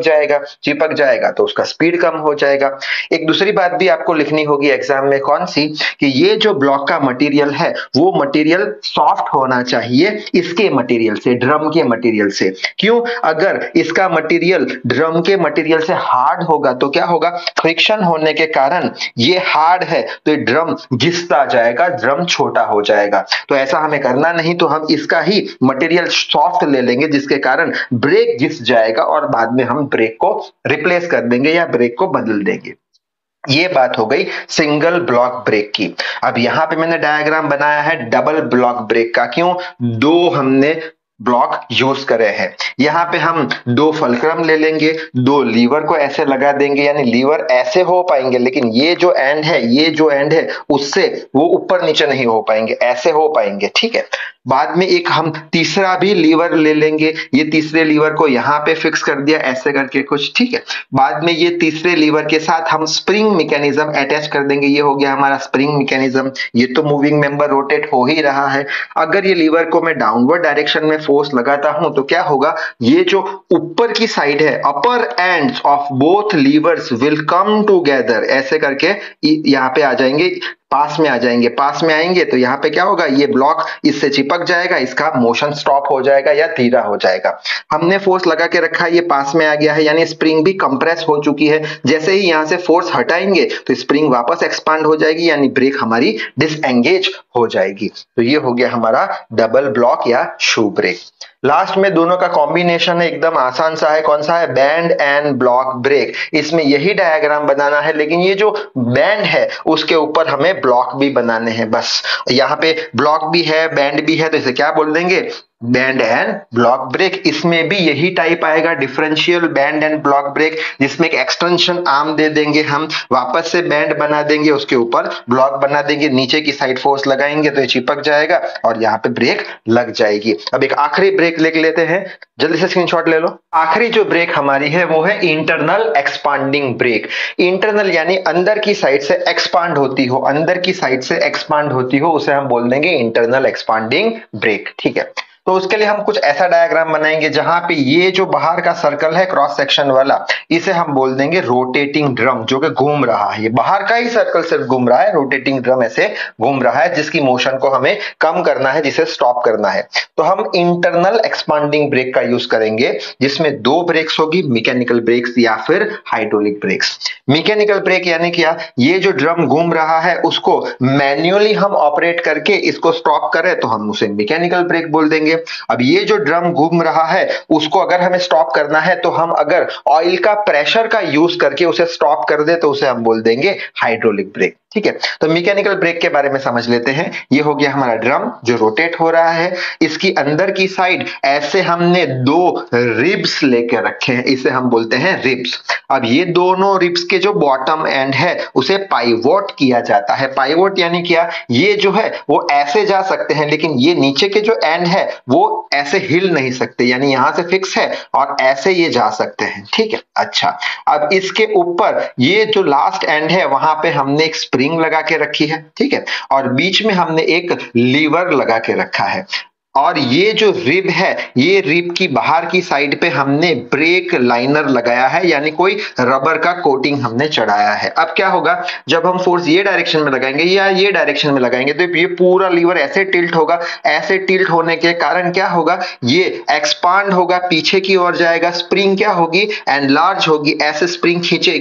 जाएगा तो उसका स्पीड कम हो जाएगा। एक दूसरी बात भी आपको लिखनी होगी एग्जाम में, कौन सी, कि ये जो ब्लॉक का मटेरियल है वो मटेरियल सॉफ्ट होना चाहिए इसके मटेरियल से, ड्रम के मटेरियल से। क्यों, अगर इसका मटेरियल ड्रम के मटेरियल से हार्ड होगा तो क्या होगा, फ्रिक्शन होने के कारण ये हार्ड है तो ये ड्रम घिसता जाएगा, ड्रम छोटा हो जाएगा। तो ऐसा हमें करना नहीं, तो हम इसका ही मटेरियल सॉफ्ट ले लेंगे जिसके कारण ब्रेक घिस जाएगा और बाद में हम ब्रेक को रिप्लेस कर देंगे या ब्रेक को बदल देंगे। ये बात हो गई सिंगल ब्लॉक ब्रेक की। अब यहां पे मैंने डायग्राम बनाया है डबल ब्लॉक ब्रेक का। क्यों, दो हमने ब्लॉक यूज करे हैं। यहाँ पे हम दो फुलक्रम ले लेंगे, दो लीवर को ऐसे लगा देंगे, यानी लीवर ऐसे हो पाएंगे, लेकिन ये जो एंड है उससे वो ऊपर नीचे नहीं हो पाएंगे, ऐसे हो पाएंगे। ठीक है, बाद में एक हम तीसरा भी लीवर ले लेंगे, ये तीसरे लीवर को यहाँ पे फिक्स कर दिया ऐसे करके कुछ। ठीक है, बाद में ये तीसरे लीवर के साथ हम स्प्रिंग मैकेनिज्म अटैच कर देंगे, ये हो गया हमारा स्प्रिंग मैकेनिज्म। ये तो मूविंग मेंबर रोटेट हो ही रहा है। अगर ये लीवर को मैं डाउनवर्ड डायरेक्शन में फोर्स लगाता हूं तो क्या होगा, ये जो ऊपर की साइड है, upper ends of both levers will come together, ऐसे करके यहाँ पे आ जाएंगे, पास में आएंगे तो यहाँ पे क्या होगा, ये ब्लॉक इससे चिपक जाएगा, इसका मोशन स्टॉप हो जाएगा या धीरा हो जाएगा। हमने फोर्स लगा के रखा है, ये पास में आ गया है, यानी स्प्रिंग भी कंप्रेस हो चुकी है। जैसे ही यहाँ से फोर्स हटाएंगे तो स्प्रिंग वापस एक्सपांड हो जाएगी, यानी ब्रेक हमारी डिसएंगेज हो जाएगी। तो ये हो गया हमारा डबल ब्लॉक या शू ब्रेक। लास्ट में दोनों का कॉम्बिनेशन है, एकदम आसान सा है। कौन सा है, बैंड एंड ब्लॉक ब्रेक। इसमें यही डायग्राम बनाना है, लेकिन ये जो बैंड है उसके ऊपर हमें ब्लॉक भी बनाने हैं। बस यहाँ पे ब्लॉक भी है, बैंड भी है, तो इसे क्या बोल देंगे, बैंड एंड ब्लॉक ब्रेक। इसमें भी यही टाइप आएगा, differential band and block brake, जिसमें एक एक्सटेंशन आर्म दे देंगे हम, वापस से बैंड बना देंगे, उसके ऊपर ब्लॉक बना देंगे, नीचे की साइड फोर्स लगाएंगे तो ये चिपक जाएगा और यहाँ पे ब्रेक लग जाएगी। अब एक आखिरी ब्रेक लिख लेते हैं, जल्दी से स्क्रीनशॉट ले लो। आखिरी जो ब्रेक हमारी है वो है इंटरनल एक्सपांडिंग ब्रेक। इंटरनल यानी अंदर की साइड से एक्सपांड होती हो, अंदर की साइड से एक्सपांड होती हो, उसे हम बोल देंगे इंटरनल एक्सपांडिंग ब्रेक। ठीक है, तो उसके लिए हम कुछ ऐसा डायग्राम बनाएंगे जहां पे ये जो बाहर का सर्कल है क्रॉस सेक्शन वाला, इसे हम बोल देंगे रोटेटिंग ड्रम, जो कि घूम रहा है। ये बाहर का ही सर्कल सिर्फ घूम रहा है, रोटेटिंग ड्रम ऐसे घूम रहा है, जिसकी मोशन को हमें कम करना है, जिसे स्टॉप करना है। तो हम इंटरनल एक्सपांडिंग ब्रेक का यूज करेंगे, जिसमें दो ब्रेक्स होगी, मैकेनिकल ब्रेक्स या फिर हाइड्रोलिक ब्रेक्स। मैकेनिकल ब्रेक यानी क्या, ये जो ड्रम घूम रहा है उसको मैन्युअली हम ऑपरेट करके इसको स्टॉप करें तो हम उसे मैकेनिकल ब्रेक बोल देंगे। अब ये जो ड्रम घूम रहा है उसको अगर हमें स्टॉप करना है तो हम अगर ऑयल का प्रेशर का यूज करके उसे स्टॉप कर दे तो उसे हम बोल देंगे हाइड्रोलिक ब्रेक। ठीक है, तो मैकेनिकल ब्रेक के बारे में समझ लेते हैं। ये हो गया हमारा ड्रम जो रोटेट हो रहा है, इसकी अंदर की साइड ऐसे हमने दो रिब्स लेके रखे हैं, इसे हम बोलते हैं रिब्स। अब ये दोनों रिब्स के जो बॉटम एंड है उसे पाइवोट किया जाता है। पाइवोट यानी क्या, ये जो है वो ऐसे जा सकते हैं, लेकिन ये नीचे के जो एंड है वो ऐसे हिल नहीं सकते, यानी यहां से फिक्स है और ऐसे ये जा सकते हैं। ठीक है, अच्छा, अब इसके ऊपर ये जो लास्ट एंड है वहां पे हमने एक स्प्रिंग लगा के रखी है। ठीक है, और बीच में हमने एक लीवर लगा के रखा है। और ये जो रिब है, ये रिब की बाहर की साइड पे हमने ब्रेक लाइनर लगाया है, यानी कोई रबर का कोटिंग हमने चढ़ाया है। अब क्या होगा, जब हम फोर्स ये डायरेक्शन में लगाएंगे या ये डायरेक्शन में लगाएंगे तो ये पूरा लीवर ऐसे टिल्ट होगा। ऐसे टिल्ट होने के कारण क्या होगा, ये एक्सपांड होगा, पीछे की ओर जाएगा। स्प्रिंग क्या होगी, एनलार्ज होगी, ऐसे स्प्रिंग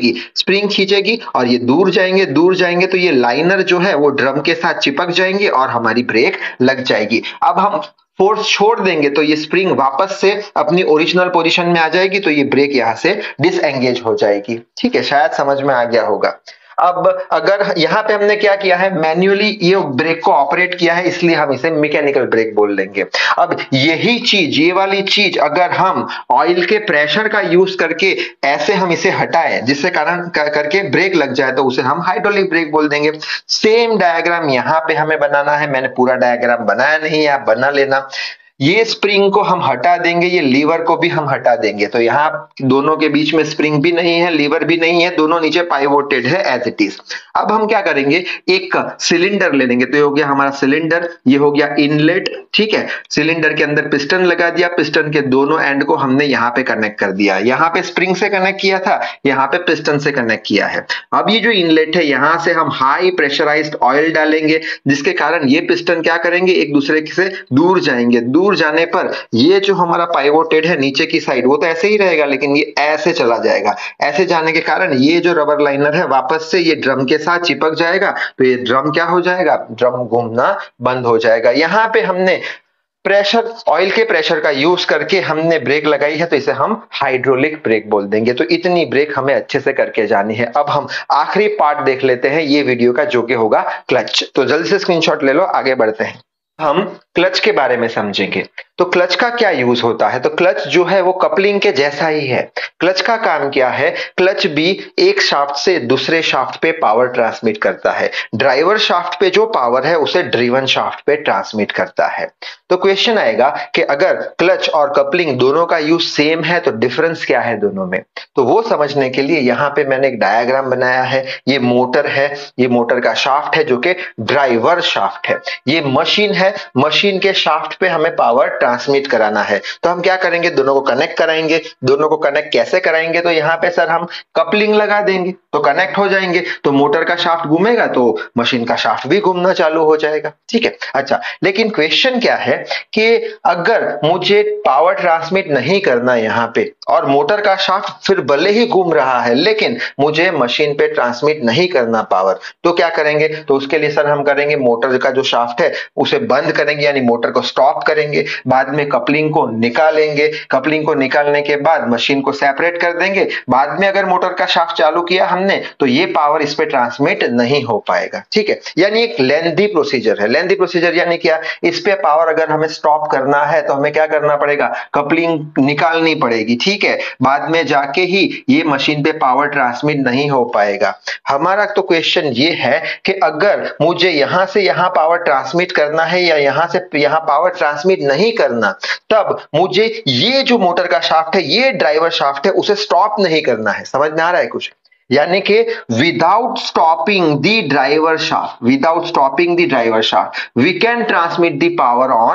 खींचेगी और ये दूर जाएंगे तो ये लाइनर जो है वो ड्रम के साथ चिपक जाएंगे और हमारी ब्रेक लग जाएगी। अब हम फोर्स छोड़ देंगे तो ये स्प्रिंग वापस से अपनी ओरिजिनल पोजीशन में आ जाएगी, तो ये ब्रेक यहां से डिसएंगेज हो जाएगी। ठीक है, शायद समझ में आ गया होगा। अब अगर यहाँ पे हमने क्या किया है, मैन्युअली ये ब्रेक को ऑपरेट किया है, इसलिए हम इसे मैकेनिकल ब्रेक बोल लेंगे। अब यही चीज, ये वाली चीज अगर हम ऑयल के प्रेशर का यूज करके ऐसे हम इसे हटाएं, जिससे कारण करके ब्रेक लग जाए, तो उसे हम हाइड्रोलिक ब्रेक बोल देंगे। सेम डायग्राम यहाँ पे हमें बनाना है। मैंने पूरा डायग्राम बनाया नहीं है, आप बना लेना। ये स्प्रिंग को हम हटा देंगे, ये लीवर को भी हम हटा देंगे, तो यहाँ दोनों के बीच में स्प्रिंग भी नहीं है, लीवर भी नहीं है, दोनों नीचे पाइवोटेड है एज इट इज। अब हम क्या करेंगे, एक सिलेंडर ले लेंगे। तो ये हो गया हमारा सिलेंडर, ये हो गया इनलेट। ठीक है, सिलेंडर के अंदर पिस्टन लगा दिया, पिस्टन के दोनों एंड को हमने यहाँ पे कनेक्ट कर दिया। यहाँ पे स्प्रिंग से कनेक्ट किया था, यहाँ पे पिस्टन से कनेक्ट किया है। अब ये जो इनलेट है, यहाँ से हम हाई प्रेशराइज्ड ऑयल डालेंगे, जिसके कारण ये पिस्टन क्या करेंगे, एक दूसरे से दूर जाएंगे। दूर जाने पर ये जो हमारा पाइवोटेड है नीचे की साइड, वो तो ऐसे ही रहेगा, लेकिन ये ऐसे चला जाएगा। ऐसे जाने के कारण ये जो रबर लाइनर है वापस से ये ड्रम के साथ चिपक जाएगा, तो ये ड्रम क्या हो जाएगा, ड्रम घूमना बंद हो जाएगा। यहाँ पे हमने प्रेशर, ऑयल के प्रेशर का यूज करके हमने ब्रेक लगाई है, तो इसे हम हाइड्रोलिक ब्रेक बोल देंगे। तो इतनी ब्रेक हमें अच्छे से करके जानी है। अब हम आखिरी पार्ट देख लेते हैं ये वीडियो का, जो कि होगा क्लच। तो जल्दी से स्क्रीनशॉट ले लो, आगे बढ़ते हैं। हम क्लच के बारे में समझेंगे। तो क्लच का क्या यूज होता है, तो क्लच जो है वो कपलिंग के जैसा ही है। क्लच का काम क्या है, क्लच भी एक शाफ्ट से दूसरे शाफ्ट पे पावर ट्रांसमिट करता है। ड्राइवर शाफ्ट पे जो पावर है उसे ड्रिवन शाफ्ट पे ट्रांसमिट करता है। तो क्वेश्चन आएगा कि अगर क्लच और कपलिंग दोनों का यूज सेम है तो डिफरेंस क्या है दोनों में। तो वो समझने के लिए यहाँ पे मैंने एक डायग्राम बनाया है। ये मोटर है, ये मोटर का शाफ्ट है जो कि ड्राइवर शाफ्ट है। ये मशीन है, मशीन के शाफ्ट पे हमें पावर ट्रांसमिट कराना है। तो हम क्या करेंगे, दोनों को कनेक्ट कराएंगे। दोनों को कनेक्ट कैसे कराएंगे, तो यहाँ पे सर हम कपलिंग लगा देंगे तो कनेक्ट हो जाएंगे। तो मोटर का शाफ्ट घूमेगा तो मशीन का शाफ्ट भी घूमना चालू हो जाएगा। ठीक है, अच्छा, लेकिन क्वेश्चन क्या है कि अगर मुझे पावर ट्रांसमिट नहीं करना यहाँ पे, और मोटर का शाफ्ट फिर भले ही घूम रहा है लेकिन मुझे मशीन पे ट्रांसमिट नहीं करना पावर, तो क्या करेंगे, तो उसके लिए सर हम करेंगे मोटर का जो शाफ्ट है उसे बंद करेंगे, यानी मोटर को स्टॉप करेंगे। बाद में कपलिंग को निकालेंगे। कपलिंग को निकालने के बाद मशीन को सेपरेट कर देंगे। बाद में अगर मोटर का शाफ्ट चालू किया हमने तो ये पावर इस पे ट्रांसमिट नहीं हो पाएगा। ठीक है, यानी एक लेंथी प्रोसीजर है। लेंथी प्रोसीजर यानी क्या, इस पे पावर अगर हमें स्टॉप करना है तो हमें क्या करना पड़ेगा, कपलिंग निकालनी पड़ेगी। ठीक है, बाद में जाके ही ये मशीन पे पावर ट्रांसमिट नहीं हो पाएगा। हमारा तो क्वेश्चन ये है कि अगर मुझे यहां से यहां पावर ट्रांसमिट करना है या यहां से यहां पावर ट्रांसमिट नहीं करना, तब मुझे ये जो मोटर का शाफ्ट है, ये ड्राइवर शाफ्ट है, उसे स्टॉप नहीं करना है। समझ में आ रहा है कुछ, यानी कि without stopping the driver shaft we can transmit the power on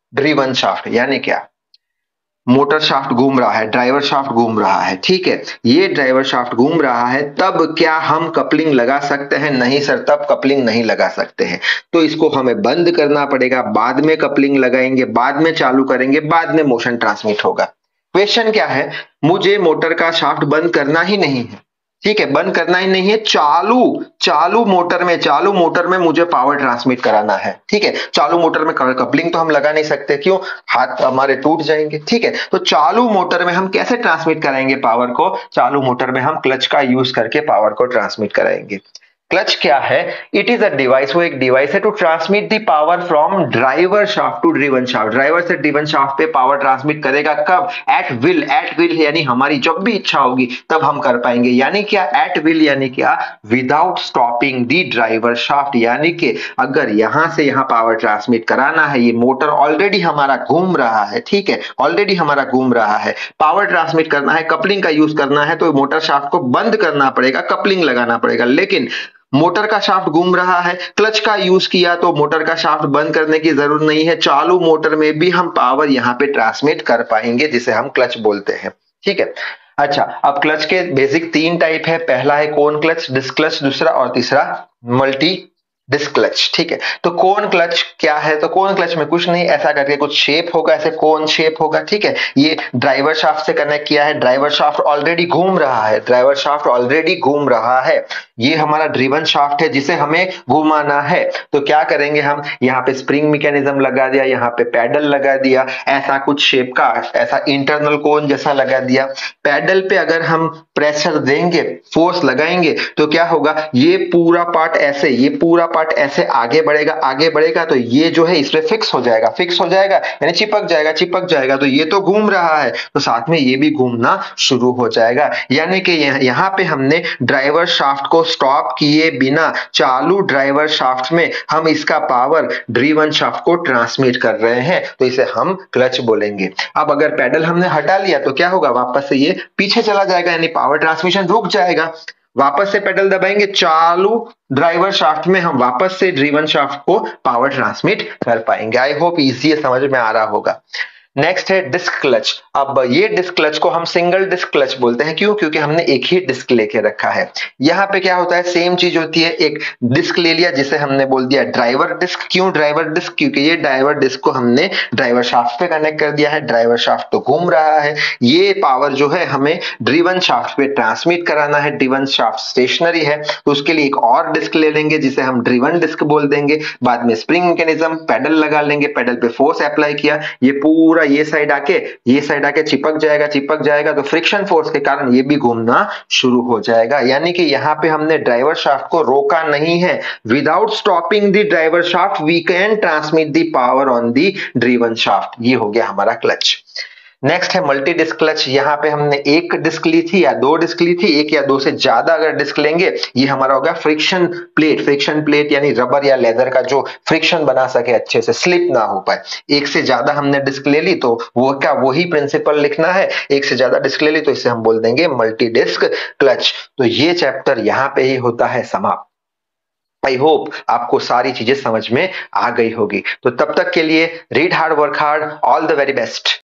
driven shaft यानी क्या, मोटर शाफ्ट घूम रहा है, ड्राइवर शाफ्ट घूम रहा है, ठीक है, ये ड्राइवर शाफ्ट घूम रहा है, तब क्या हम कपलिंग लगा सकते हैं? नहीं सर, तब कपलिंग नहीं लगा सकते हैं। तो इसको हमें बंद करना पड़ेगा, बाद में कपलिंग लगाएंगे, बाद में चालू करेंगे, बाद में मोशन ट्रांसमिट होगा। क्वेश्चन क्या है, मुझे मोटर का शाफ्ट बंद करना ही नहीं है, ठीक है, बंद करना ही नहीं है, चालू मोटर में मुझे पावर ट्रांसमिट कराना है, ठीक है। चालू मोटर में कपलिंग तो हम लगा नहीं सकते, क्यों? हाथ हमारे टूट जाएंगे, ठीक है। तो चालू मोटर में हम कैसे ट्रांसमिट कराएंगे पावर को? चालू मोटर में हम क्लच का यूज करके पावर को ट्रांसमिट कराएंगे। क्लच क्या है? इट इज अ डिवाइस, वो एक डिवाइस है to transmit the power from driver shaft to driven shaft. Driver से ड्रिवन शाफ्ट पे पावर ट्रांसमिट करेगा कब? एट विल यानी हमारी जब भी इच्छा होगी तब हम कर पाएंगे। यानी क्या एट विल? यानी क्या without stopping the driver shaft. यानी कि अगर यहां से यहां पावर ट्रांसमिट कराना है, ये मोटर ऑलरेडी हमारा घूम रहा है, ठीक है, ऑलरेडी हमारा घूम रहा है, पावर ट्रांसमिट करना है, कपलिंग का यूज करना है, तो मोटर शाफ्ट को बंद करना पड़ेगा, कपलिंग लगाना पड़ेगा। लेकिन मोटर का शाफ्ट घूम रहा है, क्लच का यूज किया तो मोटर का शाफ्ट बंद करने की जरूरत नहीं है, चालू मोटर में भी हम पावर यहां पे ट्रांसमिट कर पाएंगे, जिसे हम क्लच बोलते हैं, ठीक है। अच्छा, अब क्लच के बेसिक 3 टाइप है। पहला है कोन क्लच, डिस्क क्लच, दूसरा और तीसरा मल्टी डिस्क क्लच, ठीक है। तो कोन क्लच क्या है? तो कोन क्लच में कुछ नहीं, ऐसा करके कुछ शेप होगा, ऐसे कोन शेप होगा, ठीक है। ये ड्राइवर शाफ्ट से कनेक्ट किया है, ड्राइवर शाफ्ट ऑलरेडी घूम रहा है, ड्राइवर शाफ्ट ऑलरेडी घूम रहा है। ये हमारा ड्रिवन शाफ्ट है जिसे हमें घुमाना है। तो क्या करेंगे हम? यहाँ पे स्प्रिंग मैकेनिज्म लगा दिया, यहाँ पे पैडल लगा दिया, ऐसा कुछ शेप का, ऐसा इंटरनल कोन जैसा लगा दिया। पैडल पे अगर हम प्रेशर देंगे, फोर्स लगाएंगे, तो क्या होगा? ये पूरा पार्ट ऐसे आगे बढ़ेगा, तो ये जो है इसमें फिक्स हो जाएगा यानी चिपक जाएगा। तो ये तो घूम रहा है, तो साथ में ये भी घूमना शुरू हो जाएगा। यानी कि यहाँ पे हमने ड्राइवर शाफ्ट को स्टॉप किए बिना चालू ड्राइवर शाफ्ट में हम इसका पावर ड्रिवन शाफ्ट को ट्रांसमिट कर रहे हैं, तो इसे हम क्लच बोलेंगे। अब अगर पैडल हमने हटा लिया तो क्या होगा? वापस से ये पीछे चला जाएगा, यानी पावर ट्रांसमिशन रुक जाएगा। वापस से पेडल दबाएंगे, चालू ड्राइवर शाफ्ट में हम वापस से ड्रिवन शाफ्ट को पावर ट्रांसमिट कर पाएंगे। आई होप इजी है, समझ में आ रहा होगा। नेक्स्ट है डिस्क क्लच। अब ये डिस्क क्लच को हम सिंगल डिस्क क्लच बोलते हैं, क्यों? क्योंकि हमने एक ही डिस्क लेके रखा है। यहाँ पे क्या होता है? सेम चीज होती है, एक डिस्क ले लिया जिसे हमने बोल दिया ड्राइवर डिस्क। क्यों ड्राइवर डिस्क? क्योंकि ये ड्राइवर डिस्क को हमने ड्राइवर शाफ्ट पे कनेक्ट कर दिया है, ड्राइवर शाफ्ट तो घूम रहा है, ये पावर जो है हमें ड्रिवन शाफ्ट पे ट्रांसमिट कराना है। ड्रिवन शाफ्ट स्टेशनरी है, तो उसके लिए एक और डिस्क ले लेंगे जिसे हम ड्रिवन डिस्क बोल देंगे। बाद में स्प्रिंग मैकेनिज्म, पेडल लगा लेंगे, पेडल पे फोर्स अप्लाई किया, ये पूरा ये साइड आके चिपक जाएगा, तो फ्रिक्शन फोर्स के कारण ये भी घूमना शुरू हो जाएगा। यानी कि यहाँ पे हमने ड्राइवर शाफ्ट को रोका नहीं है। Without stopping the driver shaft we can transmit the power on the driven shaft. ये हो गया हमारा क्लच। नेक्स्ट है मल्टी डिस्क क्लच। यहाँ पे हमने एक डिस्क ली थी या 2 डिस्क ली थी, एक या 2 से ज्यादा अगर डिस्क लेंगे, ये हमारा होगा फ्रिक्शन प्लेट यानी रबर या लेदर का जो फ्रिक्शन बना सके, अच्छे से स्लिप ना हो पाए। एक से ज्यादा हमने डिस्क ले ली तो वही प्रिंसिपल लिखना है। एक से ज्यादा डिस्क ले ली तो इसे हम बोल देंगे मल्टी डिस्क क्लच। तो ये चैप्टर यहाँ पे ही होता है समाप्त। आई होप आपको सारी चीजें समझ में आ गई होगी। तो तब तक के लिए read hard, work hard, all the very best.